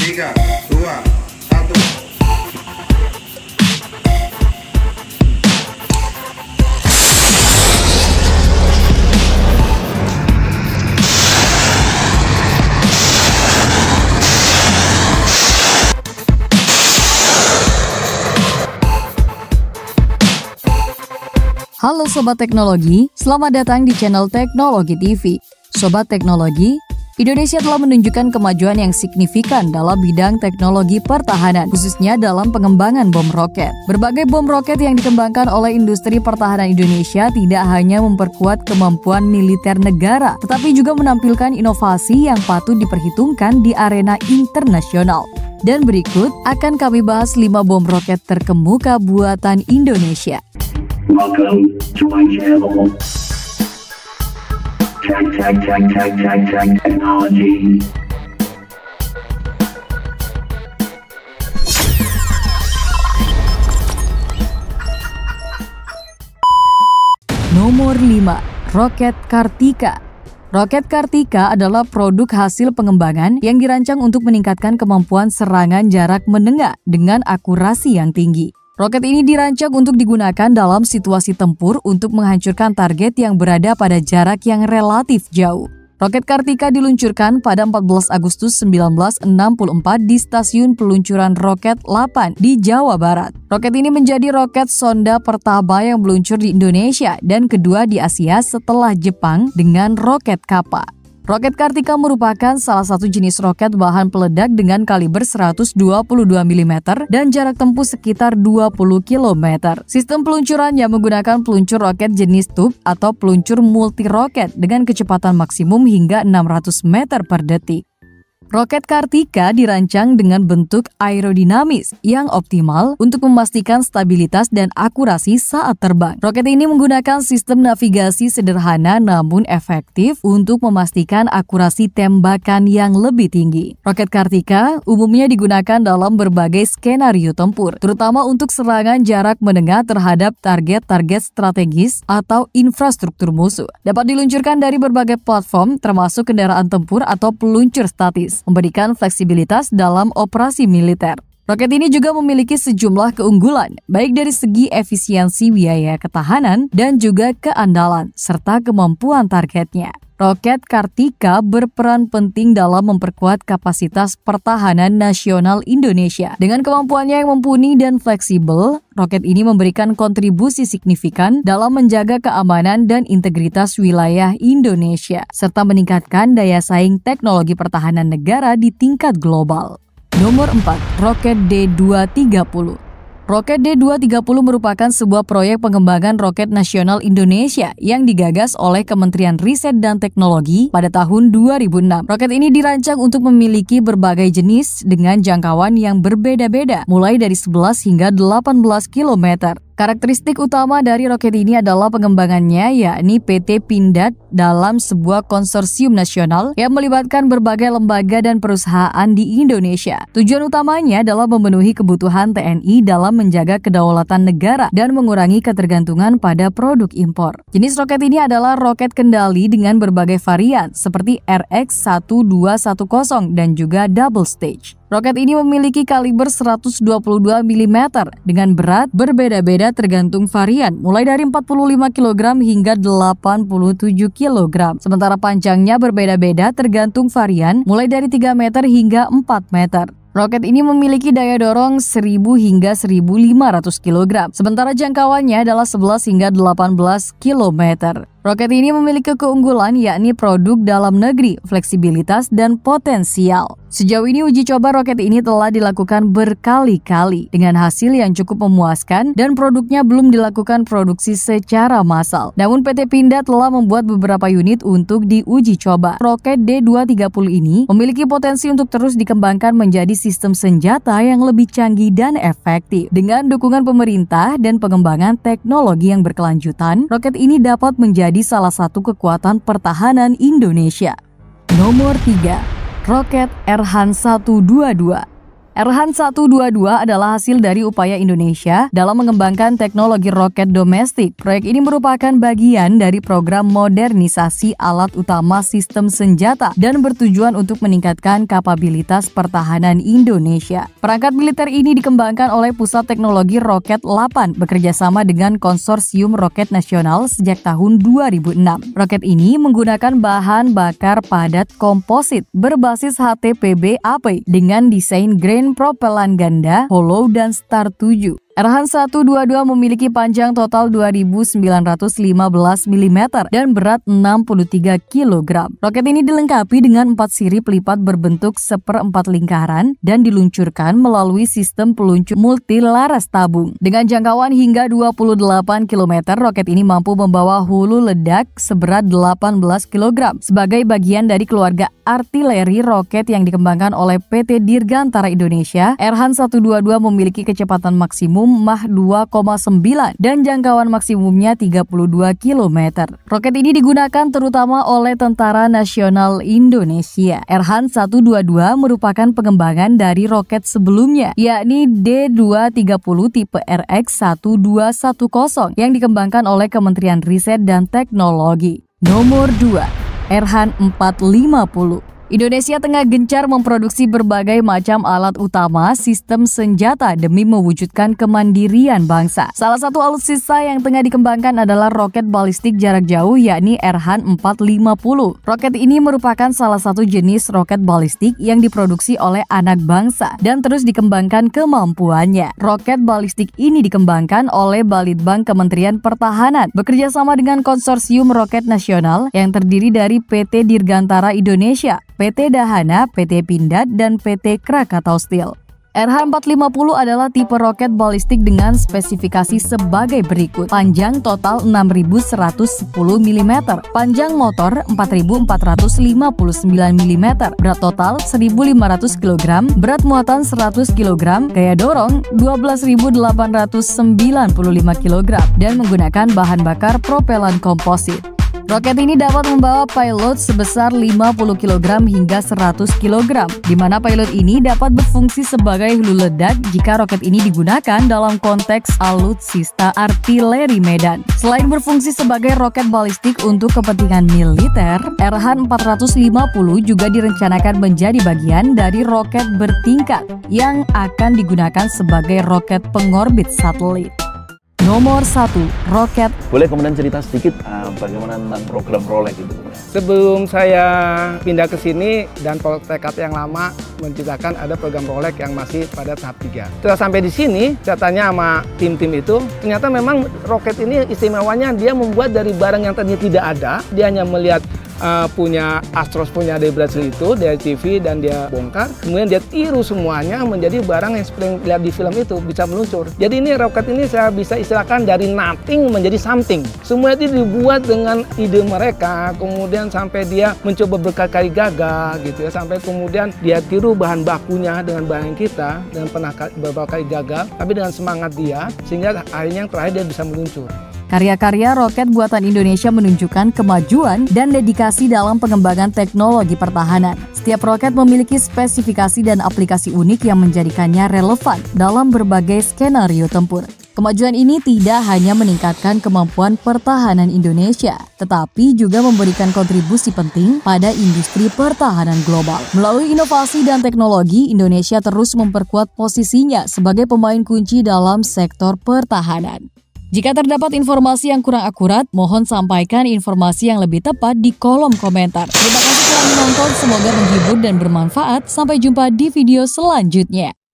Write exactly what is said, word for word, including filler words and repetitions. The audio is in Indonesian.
tiga, dua, satu. Halo Sobat Teknologi, selamat datang di channel Teknologi T V. Sobat Teknologi, Indonesia telah menunjukkan kemajuan yang signifikan dalam bidang teknologi pertahanan, khususnya dalam pengembangan bom roket. Berbagai bom roket yang dikembangkan oleh industri pertahanan Indonesia tidak hanya memperkuat kemampuan militer negara, tetapi juga menampilkan inovasi yang patut diperhitungkan di arena internasional. Dan berikut akan kami bahas lima bom roket terkemuka buatan Indonesia. Welcome to my channel. Tech, tech, tech, tech, tech, tech, technology. Nomor lima. Roket Kartika. Roket Kartika adalah produk hasil pengembangan yang dirancang untuk meningkatkan kemampuan serangan jarak menengah dengan akurasi yang tinggi. Roket ini dirancang untuk digunakan dalam situasi tempur untuk menghancurkan target yang berada pada jarak yang relatif jauh. Roket Kartika diluncurkan pada empat belas Agustus seribu sembilan ratus enam puluh empat di Stasiun Peluncuran Roket delapan di Jawa Barat. Roket ini menjadi roket sonda pertama yang meluncur di Indonesia dan kedua di Asia setelah Jepang dengan roket Kappa. Roket Kartika merupakan salah satu jenis roket bahan peledak dengan kaliber seratus dua puluh dua milimeter dan jarak tempuh sekitar dua puluh kilometer. Sistem peluncurannya menggunakan peluncur roket jenis tube atau peluncur multi roket dengan kecepatan maksimum hingga enam ratus meter per detik. Roket Kartika dirancang dengan bentuk aerodinamis yang optimal untuk memastikan stabilitas dan akurasi saat terbang. Roket ini menggunakan sistem navigasi sederhana namun efektif untuk memastikan akurasi tembakan yang lebih tinggi. Roket Kartika umumnya digunakan dalam berbagai skenario tempur, terutama untuk serangan jarak menengah terhadap target-target strategis atau infrastruktur musuh. Dapat diluncurkan dari berbagai platform termasuk kendaraan tempur atau peluncur statis, memberikan fleksibilitas dalam operasi militer. Roket ini juga memiliki sejumlah keunggulan, baik dari segi efisiensi biaya ketahanan dan juga keandalan, serta kemampuan targetnya. Roket Kartika berperan penting dalam memperkuat kapasitas pertahanan nasional Indonesia. Dengan kemampuannya yang mumpuni dan fleksibel, roket ini memberikan kontribusi signifikan dalam menjaga keamanan dan integritas wilayah Indonesia, serta meningkatkan daya saing teknologi pertahanan negara di tingkat global. Nomor empat. Roket D dua tiga puluh. Roket D dua tiga puluh merupakan sebuah proyek pengembangan roket nasional Indonesia yang digagas oleh Kementerian Riset dan Teknologi pada tahun dua ribu enam. Roket ini dirancang untuk memiliki berbagai jenis dengan jangkauan yang berbeda-beda, mulai dari sebelas hingga delapan belas kilometer. Karakteristik utama dari roket ini adalah pengembangannya, yakni P T Pindad dalam sebuah konsorsium nasional yang melibatkan berbagai lembaga dan perusahaan di Indonesia. Tujuan utamanya adalah memenuhi kebutuhan T N I dalam menjaga kedaulatan negara dan mengurangi ketergantungan pada produk impor. Jenis roket ini adalah roket kendali dengan berbagai varian seperti R X seribu dua ratus sepuluh dan juga double stage. Roket ini memiliki kaliber seratus dua puluh dua milimeter dengan berat berbeda-beda tergantung varian, mulai dari empat puluh lima kilogram hingga delapan puluh tujuh kilogram. Sementara panjangnya berbeda-beda tergantung varian, mulai dari tiga meter hingga empat meter. Roket ini memiliki daya dorong seribu hingga seribu lima ratus kilogram, sementara jangkauannya adalah sebelas hingga delapan belas kilometer. Roket ini memiliki keunggulan yakni produk dalam negeri, fleksibilitas, dan potensial. Sejauh ini uji coba roket ini telah dilakukan berkali-kali dengan hasil yang cukup memuaskan dan produknya belum dilakukan produksi secara massal. Namun P T Pindad telah membuat beberapa unit untuk diuji coba. Roket D dua tiga puluh ini memiliki potensi untuk terus dikembangkan menjadi sistem senjata yang lebih canggih dan efektif. Dengan dukungan pemerintah dan pengembangan teknologi yang berkelanjutan, roket ini dapat menjadi salah satu kekuatan pertahanan Indonesia. Nomor tiga. Roket Erhan seratus dua puluh dua. Erhan seratus dua puluh dua adalah hasil dari upaya Indonesia dalam mengembangkan teknologi roket domestik. Proyek ini merupakan bagian dari program modernisasi alat utama sistem senjata dan bertujuan untuk meningkatkan kapabilitas pertahanan Indonesia. Perangkat militer ini dikembangkan oleh Pusat Teknologi Roket delapan bekerjasama dengan Konsorsium Roket Nasional sejak tahun dua ribu enam. Roket ini menggunakan bahan bakar padat komposit berbasis H T P B A P dengan desain grain propelan ganda, hollow, dan star tujuh. Erhan seratus dua puluh dua memiliki panjang total dua ribu sembilan ratus lima belas milimeter dan berat enam puluh tiga kilogram. Roket ini dilengkapi dengan empat sirip lipat berbentuk seperempat lingkaran dan diluncurkan melalui sistem peluncur multilaras tabung. Dengan jangkauan hingga dua puluh delapan kilometer, roket ini mampu membawa hulu ledak seberat delapan belas kilogram sebagai bagian dari keluarga artileri roket yang dikembangkan oleh P T Dirgantara Indonesia. Erhan seratus dua puluh dua memiliki kecepatan maksimum Mach dua koma sembilan dan jangkauan maksimumnya tiga puluh dua kilometer. Roket ini digunakan terutama oleh Tentara Nasional Indonesia. Erhan seratus dua puluh dua merupakan pengembangan dari roket sebelumnya, yakni D dua ratus tiga puluh tipe R X seribu dua ratus sepuluh yang dikembangkan oleh Kementerian Riset dan Teknologi. Nomor dua, Erhan empat ratus lima puluh. Indonesia tengah gencar memproduksi berbagai macam alat utama sistem senjata demi mewujudkan kemandirian bangsa. Salah satu alutsista yang tengah dikembangkan adalah roket balistik jarak jauh, yakni Erhan empat ratus lima puluh. Roket ini merupakan salah satu jenis roket balistik yang diproduksi oleh anak bangsa dan terus dikembangkan kemampuannya. Roket balistik ini dikembangkan oleh Balitbang Kementerian Pertahanan bekerjasama dengan Konsorsium Roket Nasional yang terdiri dari P T Dirgantara Indonesia, P T Dahana, P T Pindad, dan P T Krakatau Steel. Erhan empat ratus lima puluh adalah tipe roket balistik dengan spesifikasi sebagai berikut. Panjang total enam ribu seratus sepuluh milimeter, panjang motor empat ribu empat ratus lima puluh sembilan milimeter, berat total seribu lima ratus kilogram, berat muatan seratus kilogram, gaya dorong dua belas ribu delapan ratus sembilan puluh lima kilogram, dan menggunakan bahan bakar propelan komposit. Roket ini dapat membawa payload sebesar lima puluh kilogram hingga seratus kilogram, di mana payload ini dapat berfungsi sebagai hulu ledak jika roket ini digunakan dalam konteks alutsista artileri medan. Selain berfungsi sebagai roket balistik untuk kepentingan militer, Erhan empat ratus lima puluh juga direncanakan menjadi bagian dari roket bertingkat yang akan digunakan sebagai roket pengorbit satelit. Nomor satu, roket. Boleh kemudian cerita sedikit uh, bagaimana tentang program Rolek itu? Sebelum saya pindah ke sini dan tekad yang lama menciptakan ada program Rolek yang masih pada tahap tiga. Setelah sampai di sini, saya tanya sama tim-tim itu, ternyata memang roket ini istimewanya dia membuat dari barang yang tadinya tidak ada, dia hanya melihat Uh, punya Astros punya dari Brazil itu dari T V dan dia bongkar, kemudian dia tiru semuanya menjadi barang yang seperti yang lihat di film itu bisa meluncur. Jadi ini roket ini saya bisa istilahkan dari nothing menjadi something. Semua itu dibuat dengan ide mereka, kemudian sampai dia mencoba berkali-kali gagal gitu ya, sampai kemudian dia tiru bahan bakunya dengan bahan kita dan pernah beberapa kali gagal, tapi dengan semangat dia sehingga akhirnya yang terakhir dia bisa meluncur. Karya-karya roket buatan Indonesia menunjukkan kemajuan dan dedikasi dalam pengembangan teknologi pertahanan. Setiap roket memiliki spesifikasi dan aplikasi unik yang menjadikannya relevan dalam berbagai skenario tempur. Kemajuan ini tidak hanya meningkatkan kemampuan pertahanan Indonesia, tetapi juga memberikan kontribusi penting pada industri pertahanan global. Melalui inovasi dan teknologi, Indonesia terus memperkuat posisinya sebagai pemain kunci dalam sektor pertahanan. Jika terdapat informasi yang kurang akurat, mohon sampaikan informasi yang lebih tepat di kolom komentar. Terima kasih telah menonton, semoga menghibur dan bermanfaat. Sampai jumpa di video selanjutnya.